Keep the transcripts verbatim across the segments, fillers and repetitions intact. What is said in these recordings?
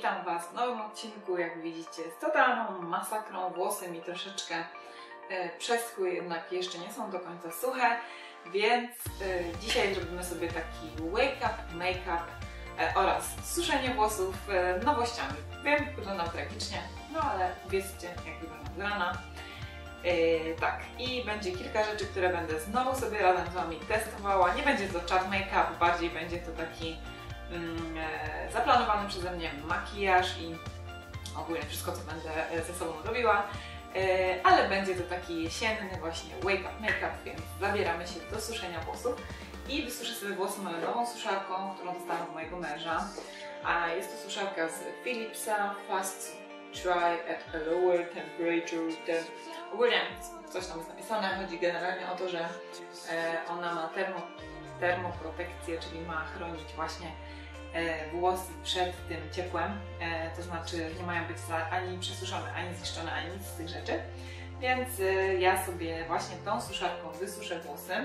witam Was w nowym odcinku. Jak widzicie, z totalną masakrą. Włosy mi troszeczkę e, przeschły, jednak jeszcze nie są do końca suche, więc e, dzisiaj zrobimy sobie taki wake up, make up e, oraz suszenie włosów e, nowościami. Wiem, wyglądam tragicznie, no ale wiedzcie, jak wyglądam z rana. Yy, tak, i będzie kilka rzeczy, które będę znowu sobie razem z Wami testowała. Nie będzie to czat make-up, bardziej będzie to taki mm, e, zaplanowany przeze mnie makijaż i ogólnie wszystko, co będę ze sobą robiła. E, ale będzie to taki jesienny właśnie wake up make-up, więc zabieramy się do suszenia włosów. I wysuszę sobie włosy moją nową suszarką, którą dostałam od mojego męża. A jest to suszarka z Philipsa Fast Dry at a lower temperature than... Ogólnie coś tam jest napisane, chodzi generalnie o to, że e, ona ma termo, termoprotekcję, czyli ma chronić właśnie e, włosy przed tym ciepłem, e, to znaczy nie mają być za, ani przesuszone, ani zniszczone, ani nic z tych rzeczy. Więc e, ja sobie właśnie tą suszarką wysuszę włosy.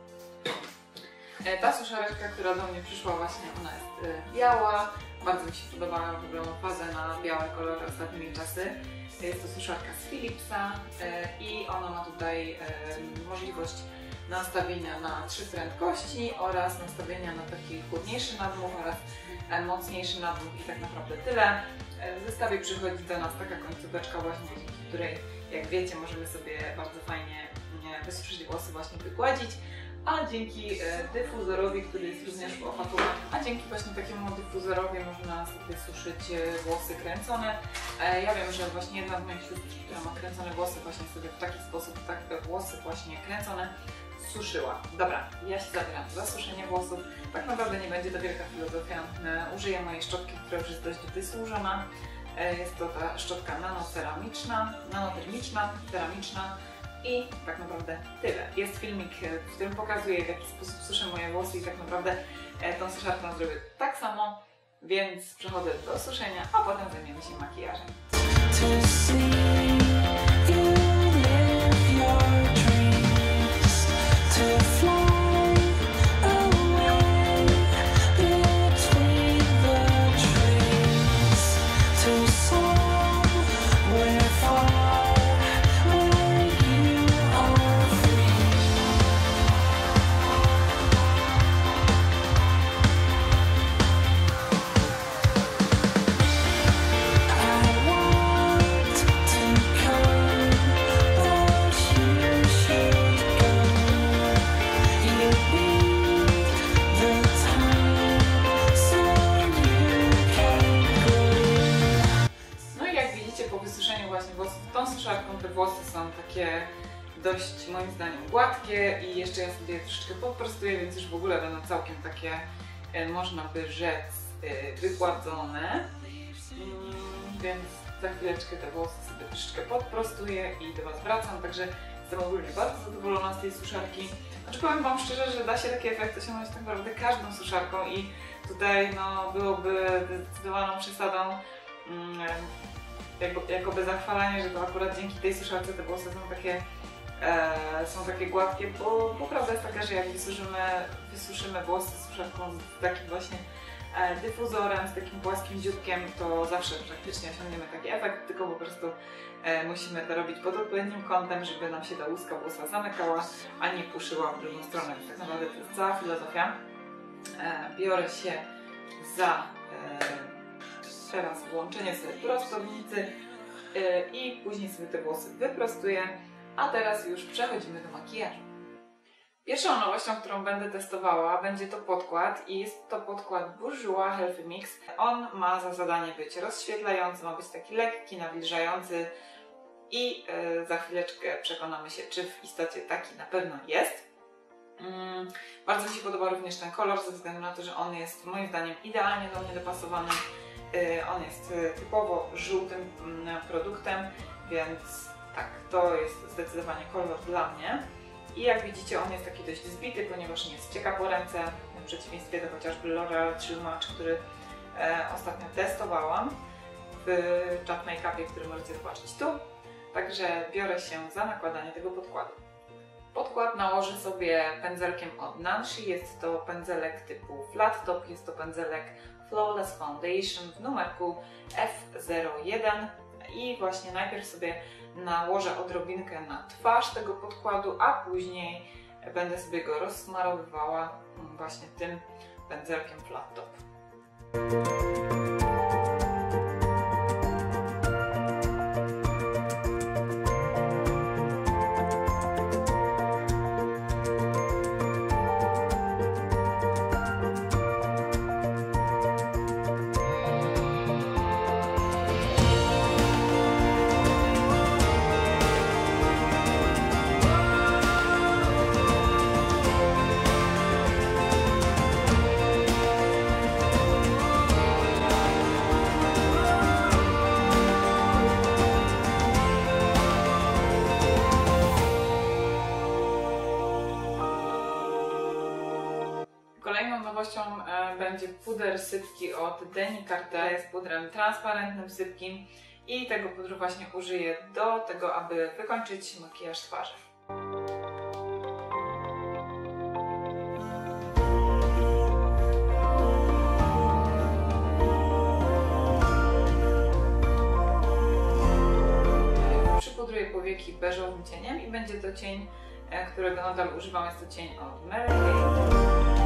E, ta suszarka, która do mnie przyszła właśnie, ona jest e, biała. Bardzo mi się podobała, w ogóle mam fazę na białe kolory ostatnimi czasy. Jest to suszarka z Philipsa i ona ma tutaj możliwość nastawienia na trzy prędkości oraz nastawienia na taki chłodniejszy nadmuch oraz mocniejszy nadmuch i tak naprawdę tyle. W zestawie przychodzi do nas taka końcóweczka właśnie, dzięki której, jak wiecie, możemy sobie bardzo fajnie wysuszyć włosy, właśnie wygładzić. A dzięki dyfuzorowi, który jest również w opakowaniu, a dzięki właśnie takiemu dyfuzorowi można sobie suszyć włosy kręcone. Ja wiem, że właśnie jedna z moich sióstr, która ma kręcone włosy, właśnie sobie w taki sposób tak te włosy właśnie kręcone suszyła. Dobra, ja się zabieram za suszenie włosów. Tak naprawdę nie będzie to wielka filozofia. Użyję mojej szczotki, która już jest dość wysłużona. Jest to ta szczotka nanoceramiczna, nanotermiczna, ceramiczna. I tak naprawdę tyle. Jest filmik, w którym pokazuję, w jaki sposób suszę moje włosy i tak naprawdę tą suszarką zrobię tak samo, więc przechodzę do suszenia, a potem zajmiemy się makijażem. Tą suszarką te włosy są takie dość, moim zdaniem, gładkie i jeszcze ja sobie je troszeczkę podprostuję, więc już w ogóle będą całkiem takie, można by rzec, wygładzone. Więc za chwileczkę te włosy sobie troszeczkę podprostuję i do Was wracam, także jestem ogólnie bardzo zadowolona z tej suszarki. Znaczy powiem Wam szczerze, że da się taki efekt osiągnąć tak naprawdę każdą suszarką i tutaj no, byłoby zdecydowaną przesadą jakoby zachwalanie, że to akurat dzięki tej suszarce te włosy są takie, e, są takie gładkie, bo, bo prawda jest taka, że jak wysuszymy, wysuszymy włosy suszarką z takim właśnie e, dyfuzorem, z takim płaskim dzióbkiem, to zawsze praktycznie osiągniemy taki efekt, tylko po prostu e, musimy to robić pod odpowiednim kątem, żeby nam się ta łuska włosa zamykała, a nie puszyła w drugą stronę. Tak naprawdę to jest cała filozofia. E, biorę się za e, teraz włączenie sobie prostownicy yy, i później sobie te włosy wyprostuję, a teraz już przechodzimy do makijażu. Pierwszą nowością, którą będę testowała, będzie to podkład i jest to podkład Bourjois Healthy Mix. On ma za zadanie być rozświetlający, ma być taki lekki, nawilżający i yy, za chwileczkę przekonamy się, czy w istocie taki na pewno jest. Mm, bardzo mi się podoba również ten kolor, ze względu na to, że on jest moim zdaniem idealnie do mnie dopasowany. On jest typowo żółtym produktem, więc tak, to jest zdecydowanie kolor dla mnie. I jak widzicie, on jest taki dość zbity, ponieważ nie ścieka po ręce, w przeciwieństwie do chociażby L'Oreal Chill Match, który e, ostatnio testowałam w chat make-upie, który możecie zobaczyć tu. Także biorę się za nakładanie tego podkładu. Podkład nałożę sobie pędzelkiem od Nancy. Jest to pędzelek typu Flat Top, jest to pędzelek Flawless Foundation w numerku F zero jeden i właśnie najpierw sobie nałożę odrobinkę na twarz tego podkładu, a później będę sobie go rozsmarowywała właśnie tym pędzelkiem Flat Top. Kolejną nowością e, będzie puder sypki od Deni Carte. Jest pudrem transparentnym, sypkim i tego pudru właśnie użyję do tego, aby wykończyć makijaż twarzy. Przypudruję powieki beżowym cieniem i będzie to cień, e, którego nadal używam. Jest to cień od Mary Kay.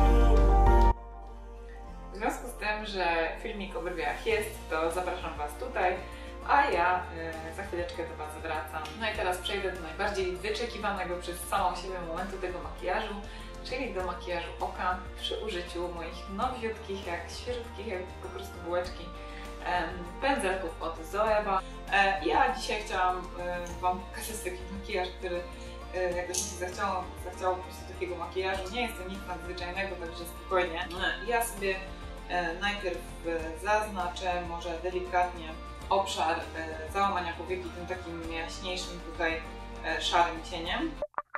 W związku z tym, że filmik o brwiach jest, to zapraszam Was tutaj, a ja y, za chwileczkę do Was wracam. No i teraz przejdę do najbardziej wyczekiwanego przez samą siebie momentu tego makijażu, czyli do makijażu oka przy użyciu moich nowiutkich, jak świeżutkich, jak po prostu bułeczki, em, pędzelków od Zoeva. E, ja dzisiaj chciałam y, Wam pokazać taki makijaż, który y, jakoś mi się zachciało, zachciało po prostu takiego makijażu. Nie jest to nic nadzwyczajnego, także spokojnie. Ja sobie najpierw zaznaczę może delikatnie obszar załamania powieki tym takim jaśniejszym tutaj szarym cieniem.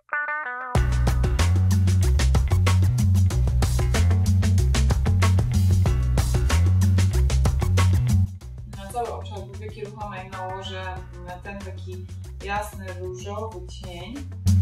Na cały obszar powieki ruchomej nałożę ten taki jasny różowy cień.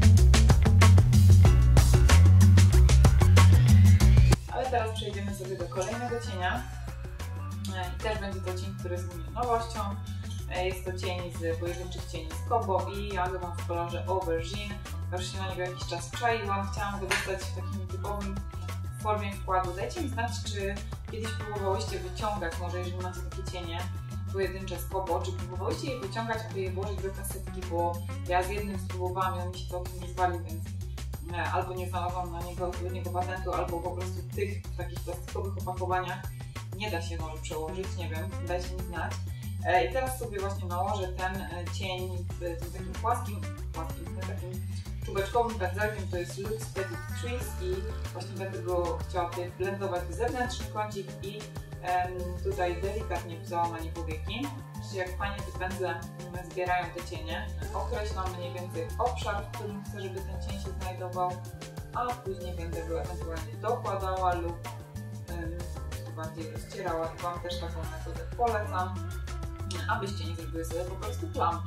Ale teraz przejdziemy sobie do kolejnego cienia i też będzie to cień, który jest u mnie nowością. Jest to cień z pojedynczych cieni z Kobo i ja go mam w kolorze Aubergine. Już się na niego jakiś czas czaiłam, chciałam go dostać w takim typowym formie wkładu. Dajcie mi znać, czy kiedyś próbowałyście wyciągać, może jeżeli macie takie cienie pojedyncze z Kobo, czy próbowałyście je wyciągać, aby je włożyć do kasetki, bo ja z jednym spróbowałam i on mi się całkiem nie zwalił, więc albo nie znalazłam na niego odpowiedniego patentu, albo po prostu tych w takich plastikowych opakowaniach nie da się może przełożyć, nie wiem, dajcie mi znać. I teraz sobie właśnie nałożę ten cień tym takim płaskim, płaskim tym takim czubeczkowym pędzelkiem, to jest Lux Petit Trees i właśnie będę go chciała tutaj blendować w zewnętrzny kącik i em, tutaj delikatnie w załamanie powieki. Czyli jak fajnie te pędzle zbierają te cienie. Określam mniej więcej obszar, w którym chcę, żeby ten cień się znajdował, a później będę go ewentualnie dokładała lub um, bardziej rozcierała. I Wam też taką metodę polecam, abyście nie zrobiły sobie po prostu plam.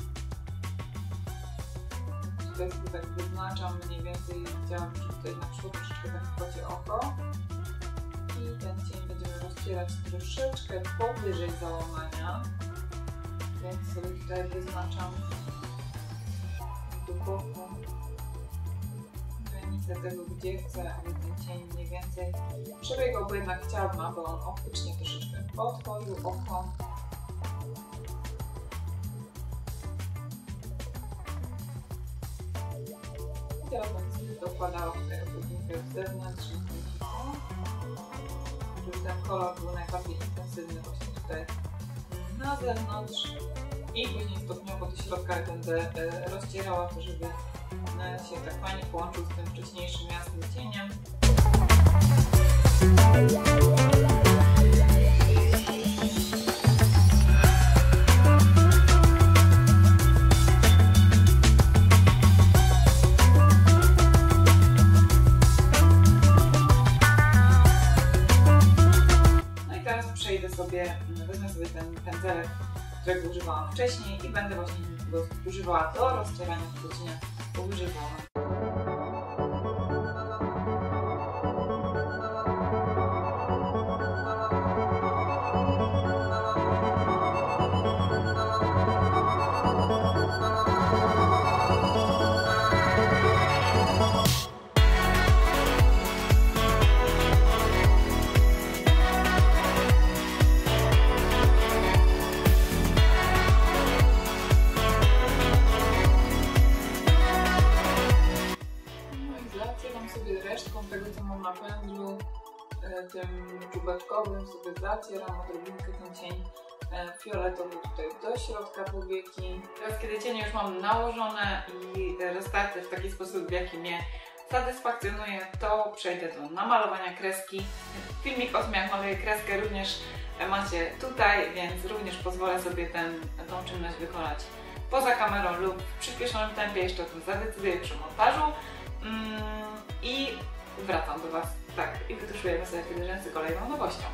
Tutaj sobie tak wyznaczam mniej więcej, chciałam, że tutaj na przykład troszeczkę tak wchodzi oko i ten cień będziemy rozcierać troszeczkę powyżej załamania. Więc sobie tutaj wyznaczam głęboko granicę tego, gdzie chcę, aby ten cień mniej więcej przebiegał, bo jednak chciałabym, aby on optycznie troszeczkę otworzył oko. I teraz będę sobie dokładała tutaj odrobinkę w zewnętrznym kąciku, żeby ten kolor był najbardziej intensywny właśnie tutaj na zewnątrz i później stopniowo do środka będę rozcierała to, żeby się tak fajnie połączył z tym wcześniejszym jasnym cieniem. No i teraz przejdę sobie, wezmę sobie ten pędzelek, którego używałam wcześniej i będę właśnie go używała do rozcierania tego cienia powyżej załamania. łyżką tego, co mam na pędzlu, tym czubeczkowym sobie zacieram odrobinkę ten cień fioletowy tutaj do środka powieki. Teraz, kiedy cienie już mam nałożone i roztarte w taki sposób, w jaki mnie satysfakcjonuje, to przejdę do namalowania kreski. Filmik o tym, jak maluję kreskę, również macie tutaj, więc również pozwolę sobie ten, tą czynność wykonać poza kamerą lub w przyspieszonym tempie. Jeszcze o tym zadecyduję przy montażu. Mm, I wracam do Was. Tak, i wytuszujemy sobie wtedy rzęsy kolejną nowością.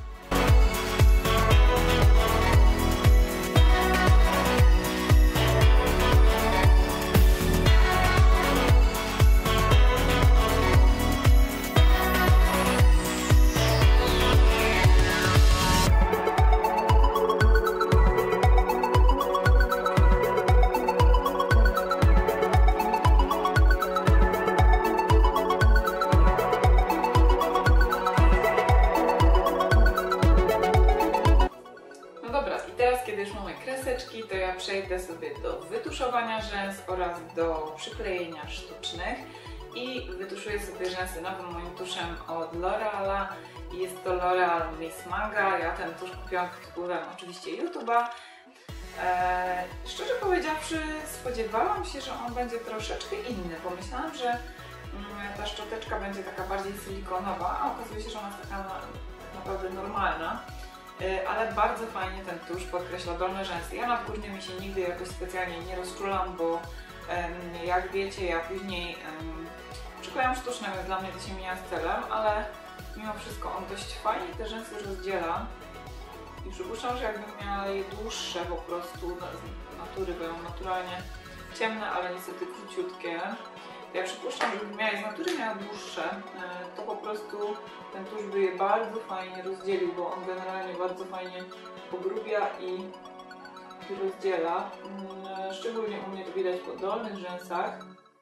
To ja przejdę sobie do wytuszowania rzęs oraz do przyklejenia sztucznych i wytuszuję sobie rzęsy nowym moim tuszem od L'Oreala. Jest to L'Oreal Miss Manga. Ja ten tusz kupiłam pod wpływem oczywiście YouTube'a. Eee, szczerze powiedziawszy, spodziewałam się, że on będzie troszeczkę inny. Pomyślałam, że mm, ta szczoteczka będzie taka bardziej silikonowa, a okazuje się, że ona jest taka na, naprawdę normalna. Ale bardzo fajnie ten tusz podkreśla dolne rzęsy. Ja nad górnymi się nigdy jakoś specjalnie nie rozczulam, bo um, jak wiecie, ja później um, przyklejam sztuczne, więc dla mnie to się mija z celem, ale mimo wszystko on dość fajnie te rzęsy rozdziela i przypuszczam, że jakbym miała je dłuższe po prostu z natury, bo ją naturalnie ciemne, ale niestety króciutkie. Ja przypuszczam, że gdybym miała je z natury miała dłuższe, to po prostu ten tusz by je bardzo fajnie rozdzielił, bo on generalnie bardzo fajnie pogrubia i rozdziela. Szczególnie u mnie to widać po dolnych rzęsach.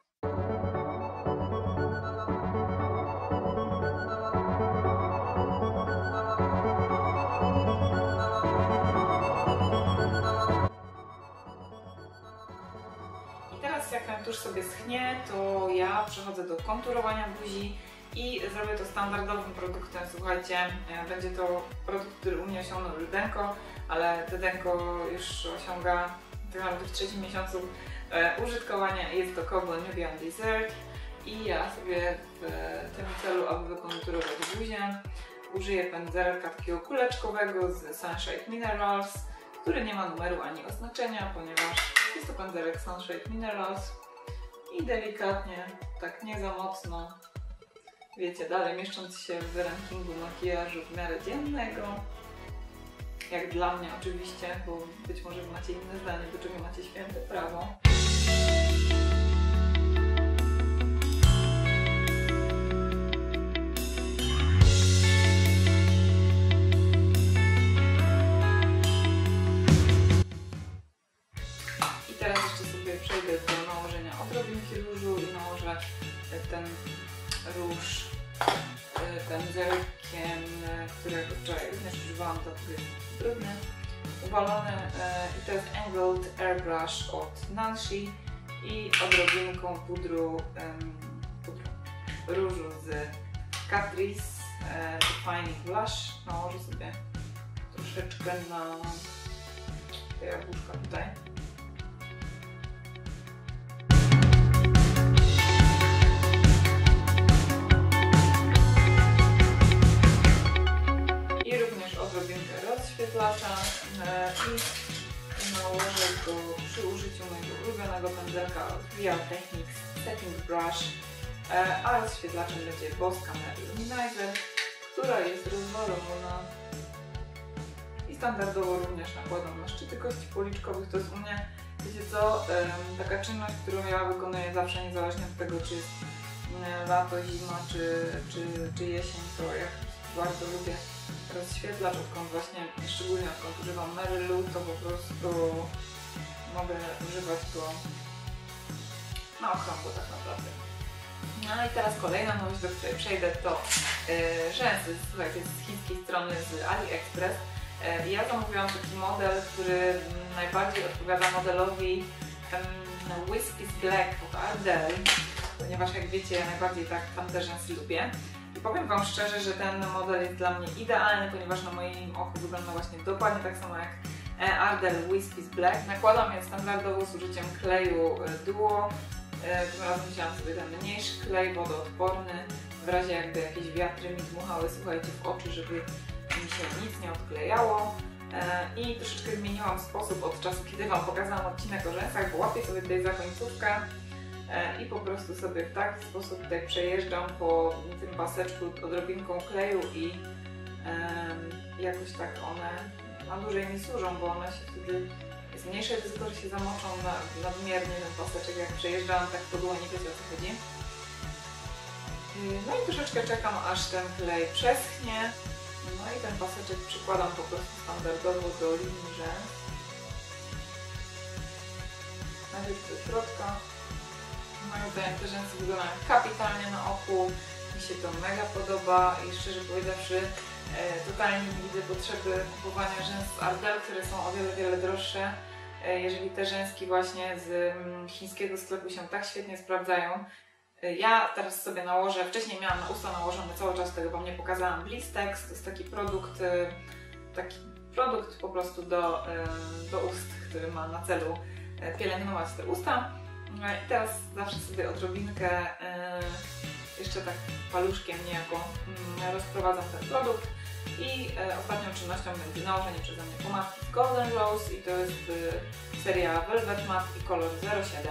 Jak ten tusz sobie schnie, to ja przechodzę do konturowania buzi i zrobię to standardowym produktem. Słuchajcie, będzie to produkt, który u mnie osiągnął już denko, ale te denko już osiąga tak naprawdę w trzecim miesiącu e, użytkowania. Jest to Kobo Nubian Dessert i ja sobie w tym celu, aby wykonturować buzię, użyję pędzelka takiego kuleczkowego z Sunshine Minerals, który nie ma numeru ani oznaczenia, ponieważ jest to pędzelek Sunshine Minerals i delikatnie, tak nie za mocno, wiecie, dalej mieszcząc się w rankingu makijażu w miarę dziennego, jak dla mnie oczywiście, bo być może macie inne zdanie, do czego macie święte prawo. Przejdę do nałożenia odrobinki różu i nałożę ten róż pędzelkiem, którego wczoraj również używałam, to jest brudny, uwalony, i to jest Angled Airbrush od Nancy i odrobinką pudru, pudru różu z Catrice Defining Blush. Nałożę sobie troszeczkę na te jabłuszka tutaj. Rozświetlacza i nałożę go przy użyciu mojego ulubionego pędzelka od Real Techniques Setting Brush, a rozświetlaczem będzie Bosca Luminizer, która jest rozwalona i standardowo również nakładam na szczyty kości policzkowych. To jest u mnie, wiecie co, taka czynność, którą ja wykonuję zawsze, niezależnie od tego, czy jest lato, zima, czy, czy, czy jesień, to ja bardzo lubię rozświetlacz, odkąd właśnie, szczególnie odkąd używam Mary Lou, to po prostu mogę używać go na okrągło tak naprawdę. No i teraz kolejna nowość, do której przejdę, to yy, rzęsy, słuchajcie, z chińskiej strony, z AliExpress. Yy, ja zamówiłam taki model, który najbardziej odpowiada modelowi um, Whiskey Black od Ardell. ponieważ jak wiecie, ja najbardziej tak tamte rzęsy lubię. I powiem Wam szczerze, że ten model jest dla mnie idealny, ponieważ na moim oku wygląda właśnie dokładnie tak samo jak Ardell Whiskey Black. Nakładam je standardowo z użyciem kleju Duo. Tym razem wzięłam sobie ten mniejszy klej, wodoodporny, w razie jakby jakieś wiatry mi dmuchały, słuchajcie, w oczy, żeby mi się nic nie odklejało. I troszeczkę zmieniłam sposób od czasu, kiedy Wam pokazałam odcinek o rzęsach, bo łapię sobie tutaj za końcówkę i po prostu sobie w taki sposób tutaj przejeżdżam po tym paseczku odrobinką kleju i jakoś tak one na dłużej mi służą, bo one się wtedy, jest mniejsze ryzyko, że się zamoczą na, nadmiernie ten paseczek, jak przejeżdżałam tak po dłoni, wiecie o co chodzi. No i troszeczkę czekam, aż ten klej przeschnie. No i ten paseczek przykładam po prostu standardowo do linii rzęs. Najpierw do środka. Moim zdaniem te rzęsy wyglądają kapitalnie na oku. Mi się to mega podoba i szczerze powiedziawszy e, totalnie nie widzę potrzeby kupowania rzęs z Ardell, które są o wiele, wiele droższe. E, jeżeli te rzęski właśnie z mm, chińskiego sklepu się tak świetnie sprawdzają. Ja teraz sobie nałożę, wcześniej miałam na usta nałożony cały czas, tego Wam nie pokazałam, Blistex. To jest taki produkt, taki produkt po prostu do, do ust, który ma na celu pielęgnować te usta. I teraz zawsze sobie odrobinkę, jeszcze tak paluszkiem niejako rozprowadzam ten produkt. I ostatnią czynnością będzie nałożenie przeze mnie pomadki z Golden Rose i to jest seria Velvet Matte i kolor zero siedem.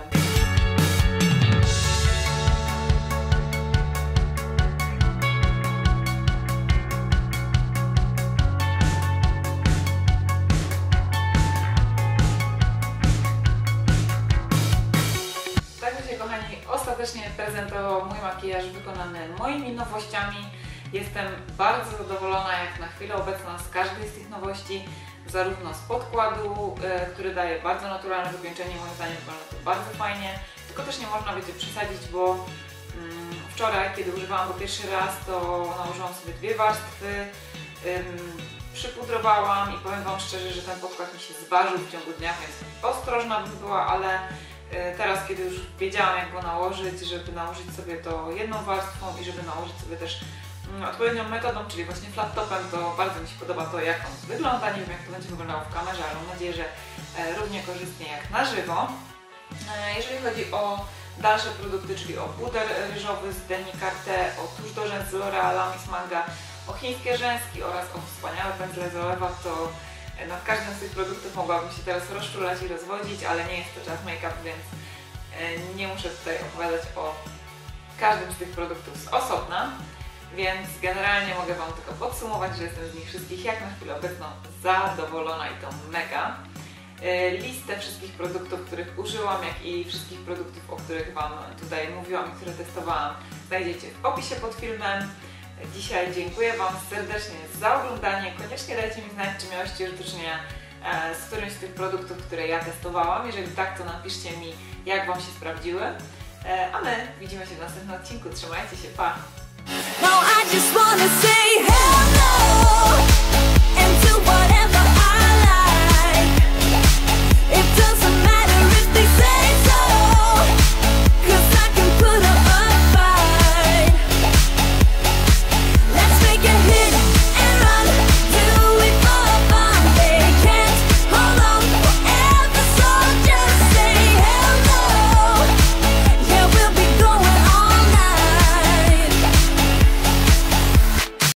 Ostatecznie prezentował mój makijaż wykonany moimi nowościami. Jestem bardzo zadowolona jak na chwilę obecną z każdej z tych nowości, zarówno z podkładu, yy, który daje bardzo naturalne wykończenie, moim zdaniem wygląda to bardzo fajnie, tylko też nie można będzie przesadzić, bo yy, wczoraj, kiedy używałam go pierwszy raz, to nałożyłam sobie dwie warstwy, yy, przypudrowałam i powiem Wam szczerze, że ten podkład mi się zważył w ciągu dnia, więc ostrożna bym była, ale teraz, kiedy już wiedziałam, jak go nałożyć, żeby nałożyć sobie to jedną warstwą i żeby nałożyć sobie też odpowiednią metodą, czyli właśnie flat topem, to bardzo mi się podoba to, jak on wygląda. Nie wiem, jak to będzie wyglądało w kamerze, ale mam nadzieję, że równie korzystnie jak na żywo. Jeżeli chodzi o dalsze produkty, czyli o puder ryżowy z Denicarte, o tusz do rzęs z L'Oreal Miss Manga, o chińskie rzęski oraz o wspaniałe pędzle z Olewa, to nad każdym z tych produktów mogłabym się teraz rozczulać i rozwodzić, ale nie jest to czas make-up, więc nie muszę tutaj opowiadać o każdym z tych produktów z osobna, więc generalnie mogę Wam tylko podsumować, że jestem z nich wszystkich jak na chwilę obecną zadowolona i to mega. Listę wszystkich produktów, których użyłam, jak i wszystkich produktów, o których Wam tutaj mówiłam i które testowałam, znajdziecie w opisie pod filmem. Dzisiaj dziękuję Wam serdecznie za oglądanie. Koniecznie dajcie mi znać, czy miałyście już do czynienia z którymś z tych produktów, które ja testowałam. Jeżeli tak, to napiszcie mi, jak Wam się sprawdziły. A my widzimy się w następnym odcinku. Trzymajcie się, pa!